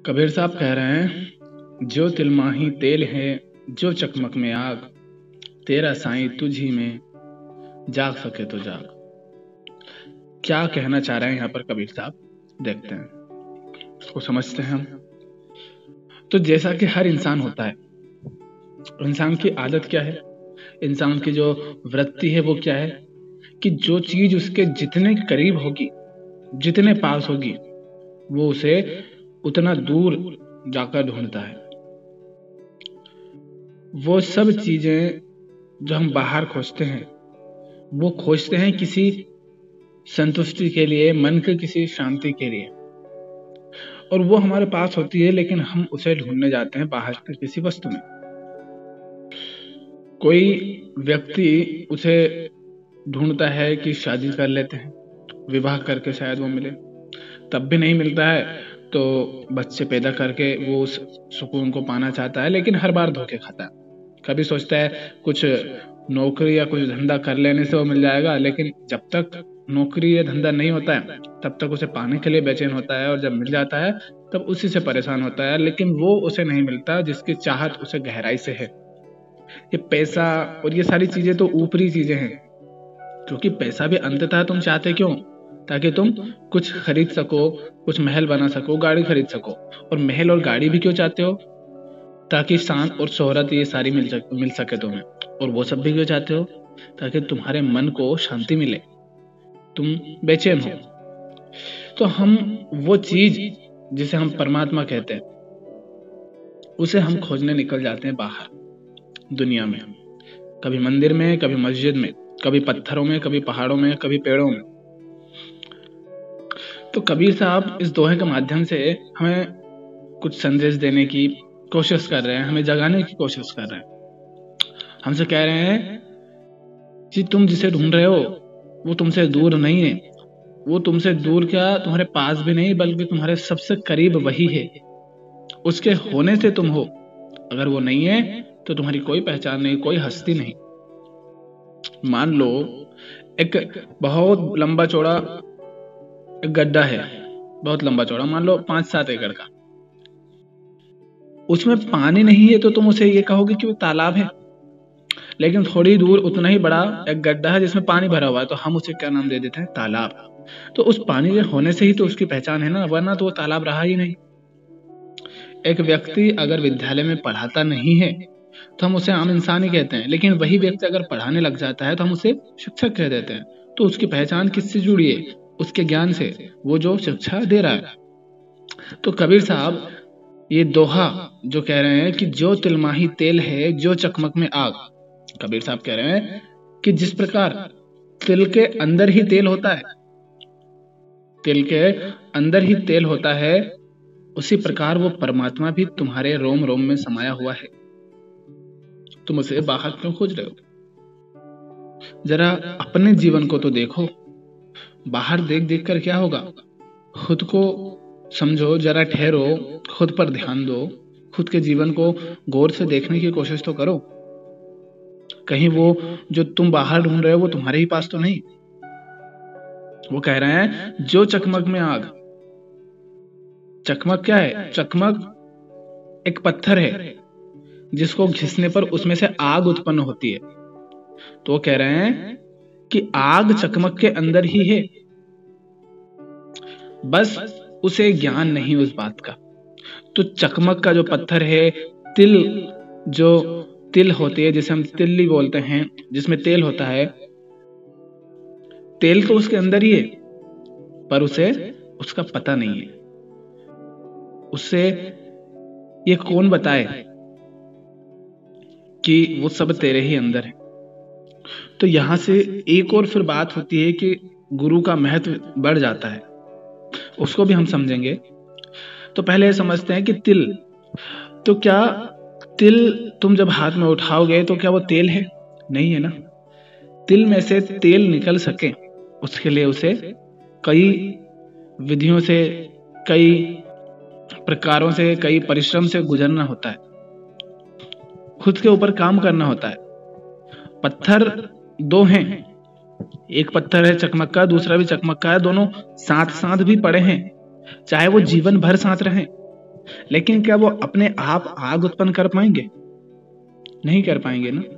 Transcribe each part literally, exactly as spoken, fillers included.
कबीर साहब कह रहे हैं, जो तिलमाही तेल है, जो चकमक में आग, तेरा साईं तुझ ही में जाग सके तो जाग। क्या कहना चाह रहे हैं यहाँ पर कबीर साहब, देखते हैं, उसको समझते हैं हम। तो जैसा कि हर इंसान होता है, इंसान की आदत क्या है, इंसान की जो वृत्ति है वो क्या है कि जो चीज उसके जितने करीब होगी, जितने पास होगी, वो उसे उतना दूर जाकर ढूंढता है। वो सब चीजें जो हम बाहर खोजते हैं, वो खोजते हैं किसी संतुष्टि के लिए, मन के किसी शांति के लिए, और वो हमारे पास होती है, लेकिन हम उसे ढूंढने जाते हैं बाहर के किसी वस्तु में। कोई व्यक्ति उसे ढूंढता है कि शादी कर लेते हैं, विवाह करके शायद वो मिले, तब भी नहीं मिलता है तो बच्चे पैदा करके वो उस सुकून को पाना चाहता है, लेकिन हर बार धोखे खाता है। कभी सोचता है कुछ नौकरी या कुछ धंधा कर लेने से वो मिल जाएगा, लेकिन जब तक नौकरी या धंधा नहीं होता है तब तक उसे पाने के लिए बेचैन होता है, और जब मिल जाता है तब उसी से परेशान होता है, लेकिन वो उसे नहीं मिलता जिसकी चाहत उसे गहराई से है। ये पैसा और ये सारी चीजें तो ऊपरी चीजें हैं, क्योंकि पैसा भी अंततः तुम चाहते क्यों? ताकि तुम कुछ खरीद सको, कुछ महल बना सको, गाड़ी खरीद सको। और महल और गाड़ी भी क्यों चाहते हो? ताकि शान और शोहरत ये सारी मिल सक, मिल सके तुम्हें। और वो सब भी क्यों चाहते हो? ताकि तुम्हारे मन को शांति मिले, तुम बेचैन हो। तो हम वो चीज जिसे हम परमात्मा कहते हैं, उसे हम खोजने निकल जाते हैं बाहर दुनिया में, कभी मंदिर में, कभी मस्जिद में, कभी पत्थरों में, कभी पहाड़ों में, कभी पेड़ों में। तो कबीर साहब इस दोहे के माध्यम से हमें कुछ संदेश देने की कोशिश कर रहे हैं, हमें जगाने की कोशिश कर रहे हैं। हमसे कह रहे हैं कि तुम जिसे ढूंढ रहे हो वो तुमसे दूर नहीं है, वो तुमसे दूर क्या, तुम्हारे पास भी नहीं, बल्कि तुम्हारे सबसे करीब वही है। उसके होने से तुम हो, अगर वो नहीं है तो तुम्हारी कोई पहचान नहीं, कोई हस्ती नहीं। मान लो एक बहुत लंबा चौड़ा एक गड्ढा है, बहुत लंबा चौड़ा, मान लो पांच सात एकड़ का। उसमें पानी नहीं है तो तुम उसे ये कहोगे कि वो तालाब है, लेकिन थोड़ी दूर उतना ही बड़ा एक गड्ढा है जिसमें पानी भरा हुआ है, तो हम उसे क्या नाम दे देते हैं? तालाब। तो उस पानी के होने से ही तो उसकी पहचान है ना, वरना तो वो तालाब रहा ही नहीं। एक व्यक्ति अगर विद्यालय में पढ़ाता नहीं है तो हम उसे आम इंसान ही कहते हैं, लेकिन वही व्यक्ति अगर पढ़ाने लग जाता है तो हम उसे शिक्षक कह देते हैं। तो उसकी पहचान किससे जुड़ी है? उसके ज्ञान से, वो जो शिक्षा दे रहा है। तो कबीर साहब ये दोहा जो कह रहे हैं कि जो तिलमाही तेल है, जो चकमक में आग, कबीर साहब कह रहे हैं कि जिस प्रकार तिल के अंदर ही तेल होता है, तिल के अंदर ही तेल होता है, उसी प्रकार वो परमात्मा भी तुम्हारे रोम रोम में समाया हुआ है। तुम उसे बाहर क्यों खोज रहे हो? जरा अपने जीवन को तो देखो। बाहर देख देख कर क्या होगा? खुद को समझो, जरा ठहरो, खुद पर ध्यान दो, खुद के जीवन को गौर से देखने की कोशिश तो करो। कहीं वो जो तुम बाहर ढूंढ रहे हो वो तुम्हारे ही पास तो नहीं। वो कह रहे हैं जो चकमक में आग। चकमक क्या है? चकमक एक पत्थर है जिसको घिसने पर उसमें से आग उत्पन्न होती है। तो वो कह रहे हैं कि आग चकमक के अंदर ही है, बस उसे ज्ञान नहीं उस बात का। तो चकमक का जो पत्थर है, तिल जो तिल होती है, जिसे हम तिल्ली बोलते हैं, जिसमें तेल होता है, तेल तो उसके अंदर ही है, पर उसे उसका पता नहीं है। उससे ये कौन बताए कि वो सब तेरे ही अंदर है? तो यहां से एक और फिर बात होती है कि गुरु का महत्व बढ़ जाता है, उसको भी हम समझेंगे। तो पहले समझते हैं कि तिल, तो क्या तिल तुम जब हाथ में उठाओगे तो क्या वो तेल है? नहीं है ना। तिल में से तेल निकल सके उसके लिए उसे कई विधियों से, कई प्रकारों से, कई परिश्रम से गुजरना होता है, खुद के ऊपर काम करना होता है। पत्थर दो हैं, एक पत्थर है चकमक का, दूसरा भी चकमक का है, दोनों साथ साथ भी पड़े हैं, चाहे वो जीवन भर साथ रहें, लेकिन क्या वो अपने आप आग उत्पन्न कर पाएंगे? नहीं कर पाएंगे ना।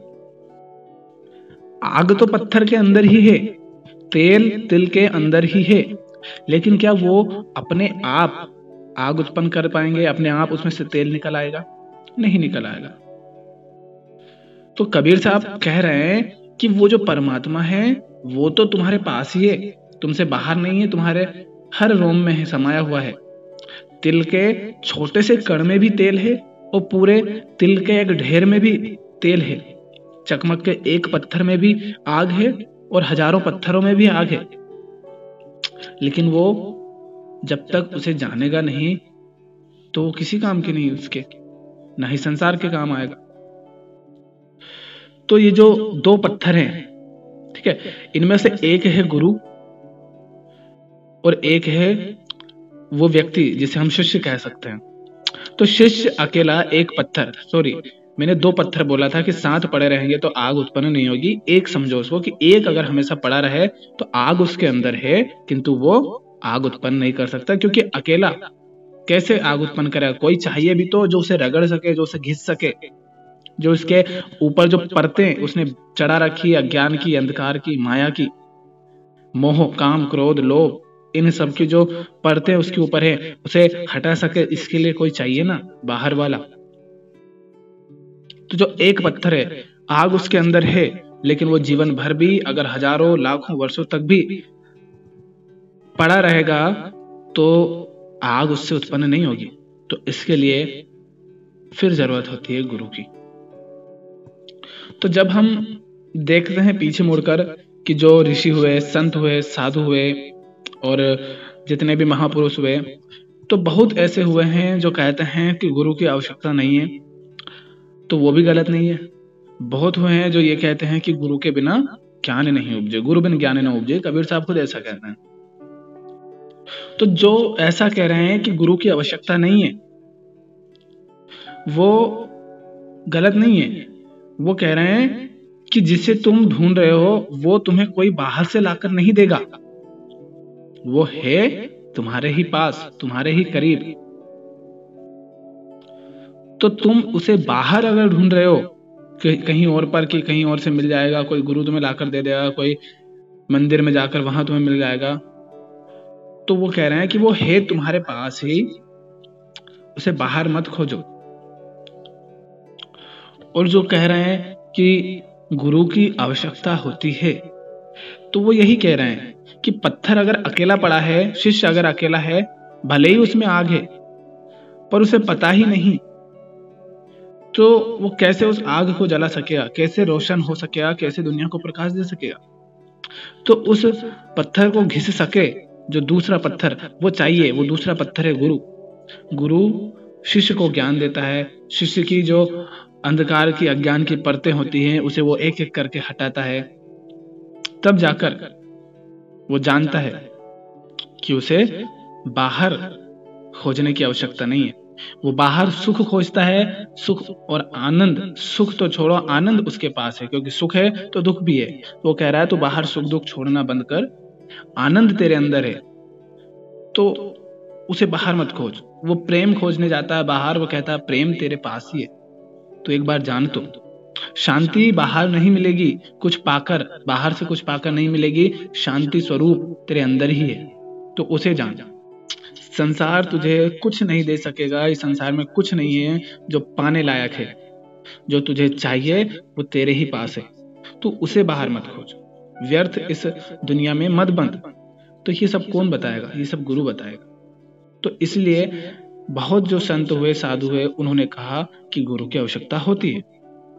आग तो पत्थर के अंदर ही है, तेल तिल के अंदर ही है, लेकिन क्या वो अपने आप आग उत्पन्न कर पाएंगे? अपने आप उसमें से तेल निकल आएगा? नहीं निकल आएगा। तो कबीर साहब कह रहे हैं कि वो जो परमात्मा है वो तो तुम्हारे पास ही है, तुमसे बाहर नहीं है, तुम्हारे हर रोम में है, समाया हुआ है। तिल के छोटे से कण में भी तेल है और पूरे तिल के एक ढेर में भी तेल है। चकमक के एक पत्थर में भी आग है और हजारों पत्थरों में भी आग है, लेकिन वो जब तक उसे जानेगा नहीं तो वो किसी काम की नहीं, उसके ना ही संसार के काम आएगा। तो ये जो दो पत्थर हैं, ठीक है, इनमें से एक है गुरु और एक है वो व्यक्ति जिसे हम शिष्य कह सकते हैं। तो शिष्य अकेला एक पत्थर, सॉरी मैंने दो पत्थर बोला था कि साथ पड़े रहेंगे तो आग उत्पन्न नहीं होगी। एक समझो उसको कि एक अगर हमेशा पड़ा रहे तो आग उसके अंदर है, किंतु वो आग उत्पन्न नहीं कर सकता, क्योंकि अकेला कैसे आग उत्पन्न करेगा? कोई चाहिए भी तो जो उसे रगड़ सके, जो उसे घिस सके, जो उसके ऊपर जो परतें उसने चढ़ा रखी, अज्ञान की, अंधकार की, माया की, मोह, काम, क्रोध, लोभ, इन सब की जो परतें उसके ऊपर है उसे हटा सके, इसके लिए कोई चाहिए ना, बाहर वाला। तो जो एक पत्थर है, आग उसके अंदर है, लेकिन वो जीवन भर भी अगर हजारों लाखों वर्षों तक भी पड़ा रहेगा तो आग उससे उत्पन्न नहीं होगी। तो इसके लिए फिर जरूरत होती है गुरु की। तो जब हम देखते हैं पीछे मुड़कर कि जो ऋषि हुए, संत हुए, साधु हुए और जितने भी महापुरुष हुए, तो बहुत ऐसे हुए हैं जो कहते हैं कि गुरु की आवश्यकता नहीं है, तो वो भी गलत नहीं है। बहुत हुए हैं जो ये कहते हैं कि गुरु के बिना ज्ञान नहीं उपजे, गुरु बिन ज्ञान न उपजे, कबीर साहब खुद ऐसा कहते हैं। तो जो ऐसा कह रहे हैं कि गुरु की आवश्यकता नहीं है वो गलत नहीं है। वो कह रहे हैं कि जिसे तुम ढूंढ रहे हो वो तुम्हें कोई बाहर से लाकर नहीं देगा, वो है तुम्हारे ही पास, तुम्हारे ही करीब। तो तुम उसे बाहर अगर ढूंढ रहे हो कि कहीं और पर कि कहीं और से मिल जाएगा, कोई गुरु तुम्हें लाकर दे देगा, कोई मंदिर में जाकर वहां तुम्हें मिल जाएगा, तो वो कह रहे हैं कि वो है तुम्हारे पास ही, उसे बाहर मत खोजो। और जो कह रहे हैं कि गुरु की आवश्यकता होती है, तो वो यही कह रहे हैं कि पत्थर अगर अकेला पड़ा है, शिष्य अगर अकेला है, भले ही उसमें आग है पर उसे पता ही नहीं, तो वो कैसे उस आग को जला सकेगा, कैसे रोशन हो सकेगा, कैसे दुनिया को प्रकाश दे सकेगा? तो उस पत्थर को घिस सके जो दूसरा पत्थर वो चाहिए, वो दूसरा पत्थर है गुरु। गुरु शिष्य को ज्ञान देता है, शिष्य की जो अंधकार की, अज्ञान की परतें होती हैं उसे वो एक एक करके हटाता है, तब जाकर वो जानता है कि उसे बाहर खोजने की आवश्यकता नहीं है। वो बाहर सुख खोजता है, सुख और आनंद, सुख तो छोड़ो, आनंद उसके पास है, क्योंकि सुख है तो दुख भी है। तो वो कह रहा है तो बाहर सुख दुख छोड़ना बंद कर, आनंद तेरे अंदर है तो उसे बाहर मत खोज। वो प्रेम खोजने जाता है बाहर, वो कहता है प्रेम तेरे पास ही है, तो एक बार जान। तो शांति बाहर नहीं मिलेगी कुछ पाकर, बाहर से कुछ पाकर नहीं मिलेगी, शांति स्वरूप तेरे अंदर ही है, तो उसे जान। संसार तुझे कुछ नहीं दे सकेगा, इस संसार में कुछ नहीं है जो पाने लायक है, जो तुझे चाहिए वो तेरे ही पास है, तो उसे बाहर मत खोज, व्यर्थ इस दुनिया में मत बंद। तो ये सब कौन बताएगा? ये सब गुरु बताएगा। तो इसलिए बहुत जो संत हुए, साधु हुए, उन्होंने कहा कि गुरु की आवश्यकता होती है।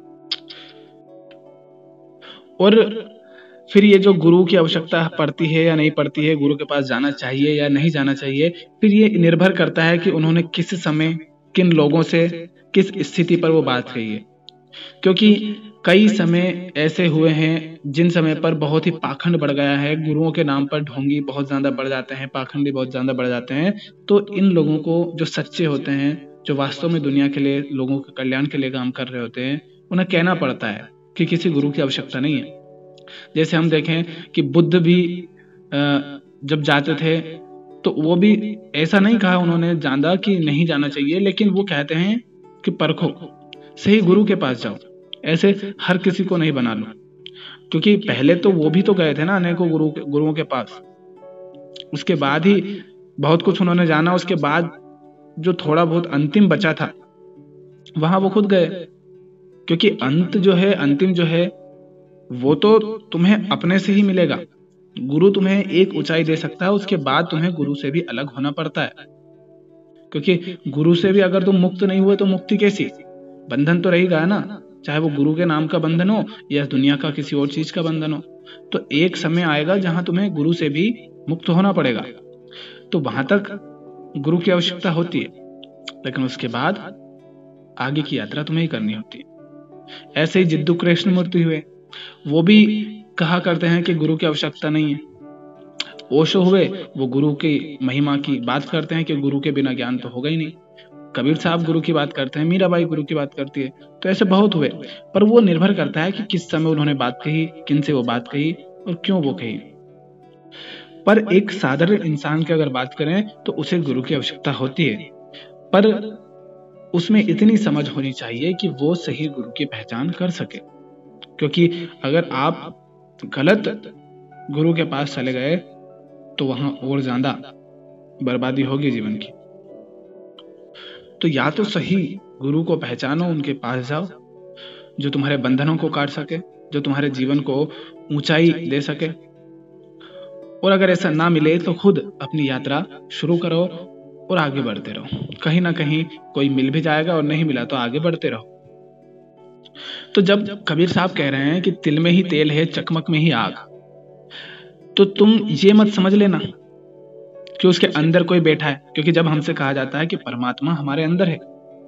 और फिर ये जो गुरु की आवश्यकता पड़ती है या नहीं पड़ती है, गुरु के पास जाना चाहिए या नहीं जाना चाहिए, फिर ये निर्भर करता है कि उन्होंने किस समय, किन लोगों से, किस स्थिति पर वो बात कही है। क्योंकि कई समय ऐसे हुए हैं जिन समय पर बहुत ही पाखंड बढ़ गया है, गुरुओं के नाम पर ढोंगी बहुत ज्यादा बढ़ जाते हैं, पाखंडी बहुत ज्यादा बढ़ जाते हैं। तो इन लोगों को, जो सच्चे होते हैं, जो वास्तव में दुनिया के लिए, लोगों के कल्याण के लिए काम कर रहे होते हैं, उन्हें कहना पड़ता है कि किसी गुरु की आवश्यकता नहीं है। जैसे हम देखें कि बुद्ध भी जब जाते थे तो वो भी ऐसा नहीं कहा उन्होंने ज्यादा कि नहीं जाना चाहिए, लेकिन वो कहते हैं कि परखो, सही गुरु के पास जाओ, ऐसे हर किसी को नहीं बना लो। क्योंकि पहले तो वो भी तो गए थे ना अनेकों गुरु गुरुओं के पास, उसके बाद ही बहुत कुछ उन्होंने जाना, उसके बाद जो थोड़ा बहुत अंतिम बचा था वहां वो खुद गए। क्योंकि अंत जो है, अंतिम जो है, वो तो तुम्हें अपने से ही मिलेगा। गुरु तुम्हें एक ऊंचाई दे सकता है, उसके बाद तुम्हें गुरु से भी अलग होना पड़ता है। क्योंकि गुरु से भी अगर तुम मुक्त नहीं हुए तो मुक्ति कैसी? बंधन तो रहेगा ना, चाहे वो गुरु के नाम का बंधन हो या दुनिया का किसी और चीज का बंधन हो। तो एक समय आएगा जहां तुम्हें गुरु से भी मुक्त होना पड़ेगा। तो वहां तक गुरु की आवश्यकता होती है, लेकिन उसके बाद आगे की यात्रा तुम्हें ही करनी होती है। ऐसे ही जिद्दू कृष्णमूर्ति हुए, वो भी कहा करते हैं कि गुरु की आवश्यकता नहीं है। ओशो हुए, वो गुरु की महिमा की बात करते हैं कि गुरु के बिना ज्ञान तो होगा ही नहीं। कबीर साहब गुरु की बात करते हैं, मीराबाई गुरु की बात करती है। तो ऐसे बहुत हुए, पर वो निर्भर करता है कि किस समय उन्होंने बात कही, किन से वो बात कही और क्यों वो कही। पर एक साधारण इंसान की अगर बात करें तो उसे गुरु की आवश्यकता होती है, पर उसमें इतनी समझ होनी चाहिए कि वो सही गुरु की पहचान कर सके। क्योंकि अगर आप गलत गुरु के पास चले गए तो वहां और ज्यादा बर्बादी होगी जीवन की। तो या तो सही गुरु को पहचानो, उनके पास जाओ, जो तुम्हारे बंधनों को काट सके, जो तुम्हारे जीवन को ऊंचाई दे सके। और अगर ऐसा ना मिले तो खुद अपनी यात्रा शुरू करो और आगे बढ़ते रहो। कहीं ना कहीं कोई मिल भी जाएगा, और नहीं मिला तो आगे बढ़ते रहो। तो जब कबीर साहब कह रहे हैं कि तिल में ही तेल है, चकमक में ही आग, तो तुम ये मत समझ लेना कि उसके अंदर कोई बैठा है। क्योंकि जब हमसे कहा जाता है कि परमात्मा हमारे अंदर है,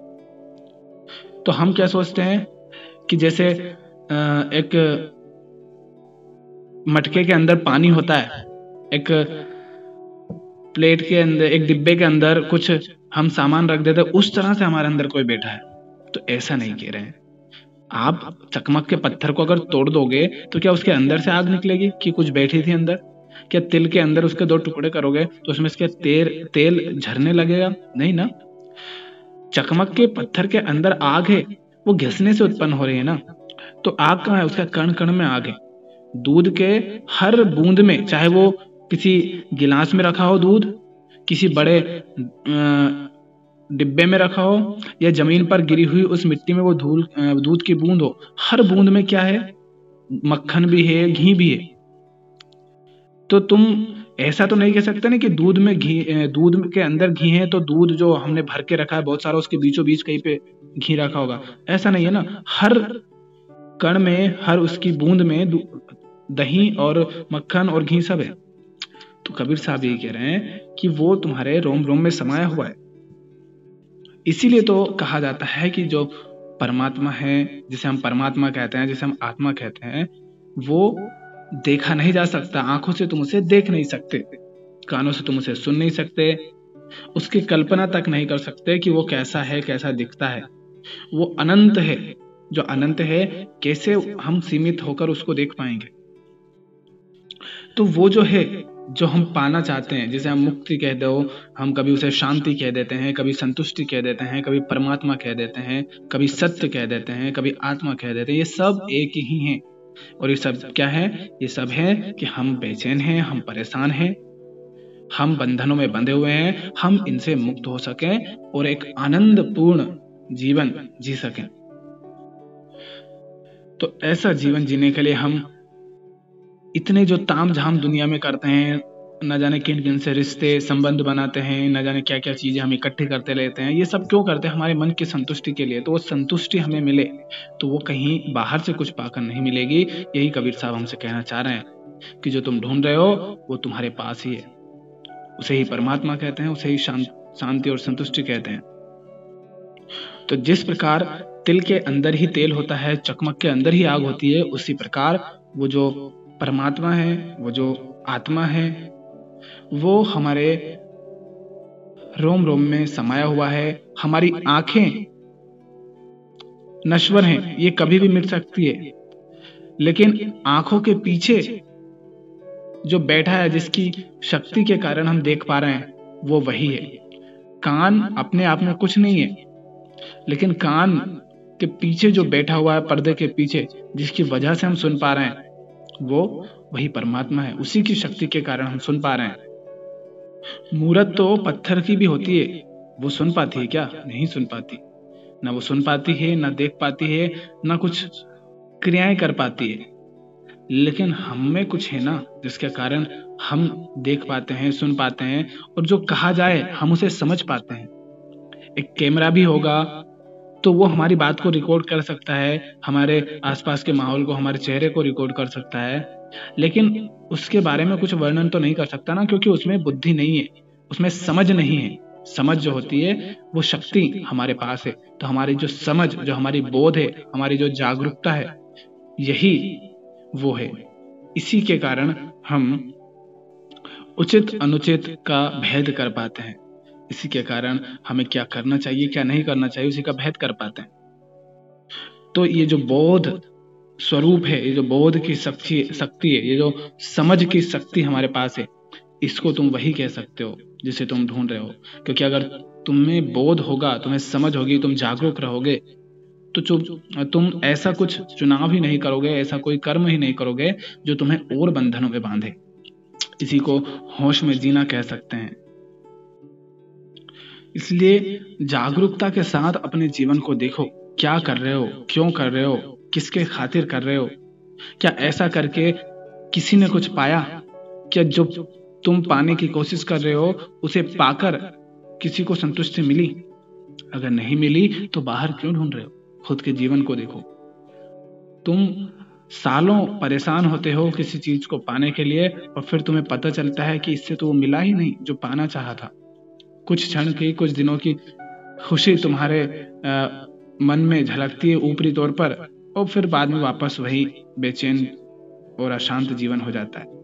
तो हम क्या सोचते हैं कि जैसे एक मटके के अंदर पानी होता है, एक प्लेट के अंदर, एक डिब्बे के अंदर कुछ हम सामान रख देते, उस तरह से हमारे अंदर कोई बैठा है। तो ऐसा नहीं कह रहे हैं। आप चकमक के पत्थर को अगर तोड़ दोगे तो क्या उसके अंदर से आग निकलेगी कि कुछ बैठी थी अंदर? क्या तिल के अंदर उसके दो टुकड़े करोगे तो उसमें से तेल तेल झरने लगेगा? नहीं ना। चकमक के पत्थर के अंदर आग है, वो घिसने से उत्पन्न हो रही है ना। तो आग कहाँ है? उसका कण कण में आग है। दूध के हर बूंद में, चाहे वो किसी गिलास में रखा हो दूध, किसी बड़े डिब्बे में रखा हो, या जमीन पर गिरी हुई उस मिट्टी में वो धूल दूध की बूंद हो, हर बूंद में क्या है? मक्खन भी है, घी भी है। तो तुम ऐसा तो नहीं कह सकते ना कि दूध में घी, दूध के अंदर घी है तो दूध जो हमने भर के रखा है बहुत सारा, उसके बीचों बीच कहीं पे घी रखा होगा। ऐसा नहीं है ना। हर कण में, हर उसकी बूंद में दही और मक्खन और घी सब है। तो कबीर साहब ये कह रहे हैं कि वो तुम्हारे रोम रोम में समाया हुआ है। इसीलिए तो कहा जाता है कि जो परमात्मा है, जिसे हम परमात्मा कहते हैं, जिसे हम आत्मा कहते हैं, वो देखा नहीं जा सकता। आंखों से तुम उसे देख नहीं सकते, कानों से तुम उसे सुन नहीं सकते, उसकी कल्पना तक नहीं कर सकते कि वो कैसा है, कैसा दिखता है। वो अनंत है। जो अनंत है, कैसे हम सीमित होकर उसको देख पाएंगे? तो वो जो है, जो हम पाना चाहते हैं, जिसे हम मुक्ति कह दो, हम कभी उसे शांति कह देते हैं, कभी संतुष्टि कह देते हैं, कभी परमात्मा कह देते हैं, कभी सत्य कह देते हैं, कभी आत्मा कह देते हैं, ये सब एक ही हैं। और ये सब क्या है? ये सब है कि हम बेचैन हैं, हम परेशान हैं, हम बंधनों में बंधे हुए हैं, हम इनसे मुक्त हो सकें और एक आनंद पूर्ण जीवन जी सकें। तो ऐसा जीवन जीने के लिए हम इतने जो ताम झाम दुनिया में करते हैं, न जाने किन किन से रिश्ते संबंध बनाते हैं, न जाने क्या क्या चीजें हम इकट्ठी करते रहते हैं, ये सब क्यों करते हैं? हमारे मन की संतुष्टि के लिए। तो वो संतुष्टि हमें मिले तो वो कहीं बाहर से कुछ पाकर नहीं मिलेगी। यही कबीर साहब हमसे कहना चाह रहे हैं कि जो तुम ढूंढ रहे हो वो तुम्हारे पास ही है। उसे ही परमात्मा कहते हैं, उसे ही शांति और संतुष्टि कहते हैं। तो जिस प्रकार तिल के अंदर ही तेल होता है, चकमक के अंदर ही आग होती है, उसी प्रकार वो जो परमात्मा है, वो जो आत्मा है, वो हमारे रोम रोम में समाया हुआ है। हमारी आंखें नश्वर हैं, ये कभी भी मिट सकती है, लेकिन आंखों के पीछे जो बैठा है, जिसकी शक्ति के कारण हम देख पा रहे हैं, वो वही है। कान अपने आप में कुछ नहीं है, लेकिन कान के पीछे जो बैठा हुआ है, पर्दे के पीछे, जिसकी वजह से हम सुन पा रहे हैं, वो वही परमात्मा है। उसी की शक्ति के कारण हम सुन पा रहे हैं। मूरत तो पत्थर की भी होती है, वो सुन पाती है क्या? नहीं सुन पाती। ना वो सुन पाती है, ना देख पाती है, ना कुछ क्रियाएं कर पाती है। लेकिन हम में कुछ है ना, जिसके कारण हम देख पाते हैं, सुन पाते हैं, और जो कहा जाए हम उसे समझ पाते हैं। एक कैमरा भी होगा तो वो हमारी बात को रिकॉर्ड कर सकता है, हमारे आसपास के माहौल को, हमारे चेहरे को रिकॉर्ड कर सकता है, लेकिन उसके बारे में कुछ वर्णन तो नहीं कर सकता ना, क्योंकि उसमें बुद्धि नहीं है, उसमें समझ नहीं है। समझ जो होती है वो शक्ति हमारे पास है। तो हमारी जो समझ, जो हमारी बोध है, हमारी जो जागरूकता है, यही वो है। इसी के कारण हम उचित अनुचित का भेद कर पाते हैं। इसी के कारण हमें क्या करना चाहिए, क्या नहीं करना चाहिए, उसी का भेद कर पाते हैं। तो ये जो बोध स्वरूप है, ये जो बोध की शक्ति शक्ति है, ये जो समझ की शक्ति हमारे पास है, इसको तुम वही कह सकते हो जिसे तुम ढूंढ रहे हो। क्योंकि अगर तुम्हें बोध होगा, तुम्हें समझ होगी, तुम जागरूक रहोगे, तो जो तुम ऐसा कुछ चुनाव ही नहीं करोगे, ऐसा कोई कर्म ही नहीं करोगे जो तुम्हें और बंधनों में बांधे। इसी को होश में जीना कह सकते हैं। इसलिए जागरूकता के साथ अपने जीवन को देखो, क्या कर रहे हो, क्यों कर रहे हो, किसके खातिर कर रहे हो। क्या ऐसा करके किसी ने कुछ पाया? क्या जो तुम पाने की कोशिश कर रहे हो उसे पाकर किसी को संतुष्टि मिली? अगर नहीं मिली तो बाहर क्यों ढूंढ रहे हो? खुद के जीवन को देखो। तुम सालों परेशान होते हो किसी चीज को पाने के लिए, और फिर तुम्हें पता चलता है कि इससे तो वो मिला ही नहीं जो पाना चाहा था। कुछ क्षण की, कुछ दिनों की खुशी तुम्हारे आ, मन में झलकती है ऊपरी तौर पर, और फिर बाद में वापस वही बेचैन और अशांत जीवन हो जाता है।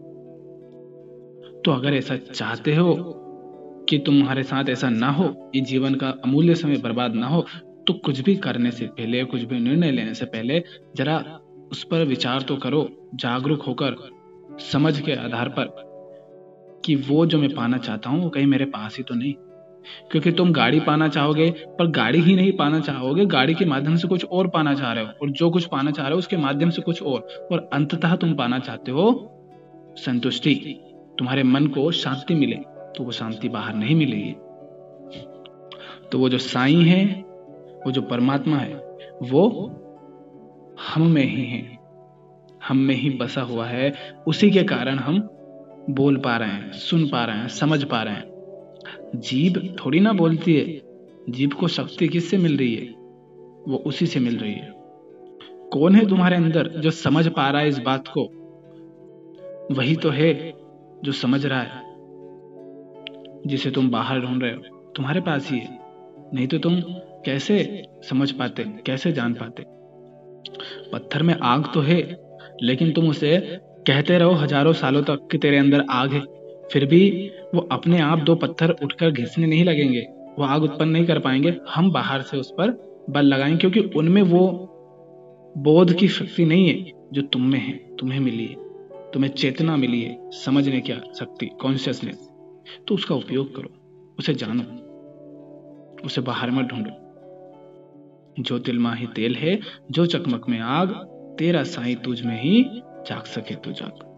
तो अगर ऐसा चाहते हो कि तुम्हारे साथ ऐसा ना हो, ये जीवन का अमूल्य समय बर्बाद ना हो, तो कुछ भी करने से पहले, कुछ भी निर्णय लेने से पहले जरा उस पर विचार तो करो, जागरूक होकर, समझ के आधार पर, कि वो जो मैं पाना चाहता हूँ वो कहीं मेरे पास ही तो नहीं। क्योंकि तुम गाड़ी पाना चाहोगे, पर गाड़ी ही नहीं पाना चाहोगे, गाड़ी के माध्यम से कुछ और पाना चाह रहे हो, और जो कुछ पाना चाह रहे हो उसके माध्यम से कुछ और, और अंततः तुम पाना चाहते हो संतुष्टि। तुम्हारे मन को शांति मिले, तो वो शांति बाहर नहीं मिलेगी। तो वो जो साईं है, वो जो परमात्मा है, वो हम में ही है, हम में ही बसा हुआ है। उसी के कारण हम बोल पा रहे हैं, सुन पा रहे हैं, समझ पा रहे हैं। जीभ थोड़ी ना बोलती है। जीभ को शक्ति किससे मिल रही है? वो उसी से मिल रही है। कौन है तुम्हारे अंदर जो समझ पा रहा है इस बात को? वही तो है जो समझ रहा है, जिसे तुम बाहर ढूंढ रहे हो, तुम्हारे पास ही है। नहीं तो तुम कैसे समझ पाते, कैसे जान पाते? पत्थर में आग तो है, लेकिन तुम उसे कहते रहो हजारों सालों तक कि तेरे अंदर आग है, फिर भी वो अपने आप दो पत्थर उठकर घिसने नहीं लगेंगे, वो आग उत्पन्न नहीं कर पाएंगे। हम बाहर से उस पर बल लगाएंगे, क्योंकि उनमें वो बोध की शक्ति नहीं है जो तुम में है, तुम्हें मिली है। तुम्हें चेतना मिली है, समझने की शक्ति, कॉन्शियसनेस। तो उसका उपयोग करो, उसे जानो, उसे बाहर मत ढूंढो। जो तिल माही तेल है, जो चकमक में आग, तेरा साईं तुझ में ही जाग सके तो जाग।